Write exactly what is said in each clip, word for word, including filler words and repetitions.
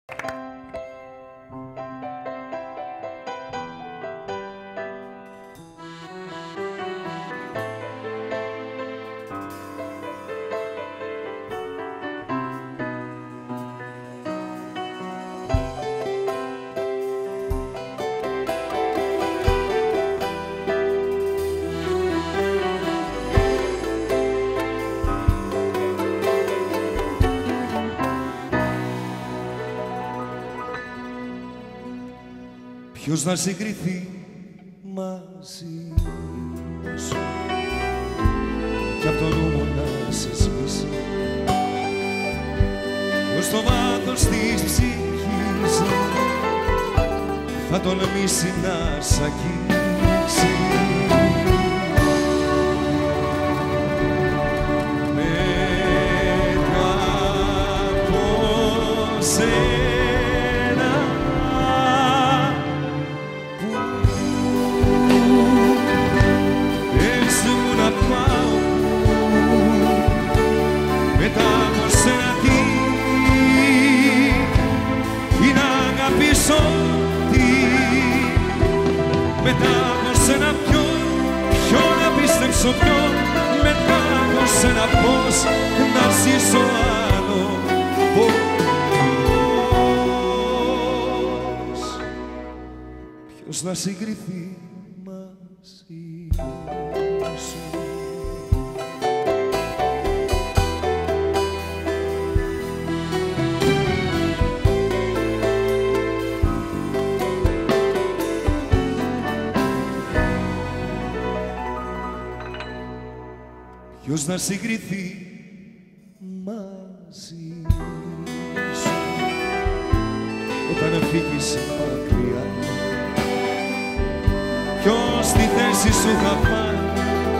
Ποιος να συγκριθεί μαζί σου κι απ' το νου μου να σε σβήσει, ποιος στο βάθος της ψυχής θα τολμήσει να σ' αγγίξει. Μέτρα από σένα μετά από σένα ποιον, ποιον να πίστεψω ποιον, μετά από σένα πώς να ζήσω άλλο, πώς, ποιος να συγκριθεί μαζί σου. Ποιος να συγκριθεί μαζί σου όταν φύγεις μακριά, ποιος στη θέση σου θα πάει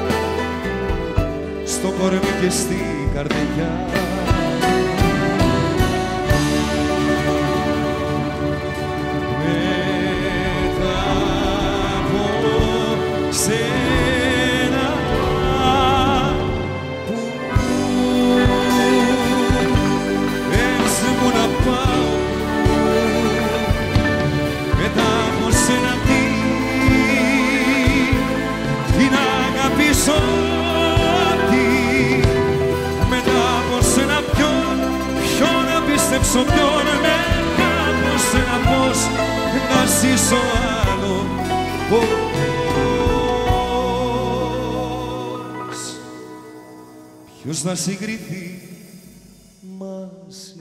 στο κορμί και στην καρδιά. Μετά από σένα πιστέψω ποιον, μετά από σένα πώς να ζήσω άλλο, πώς, ποιος να συγκριθεί μαζί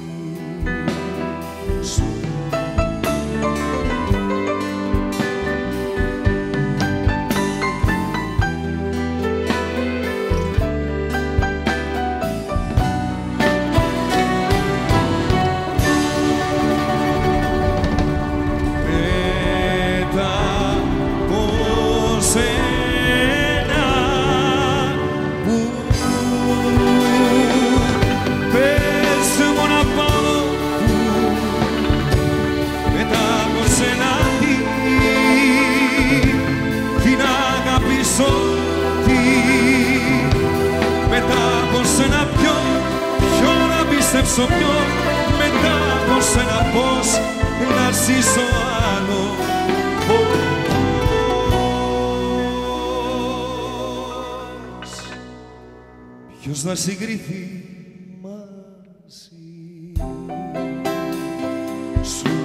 σου. Πιστέψω ποιον, μετά από σένα πώς να ζήσω άλλο, πώς, ποιος να συγκριθεί μαζί σου.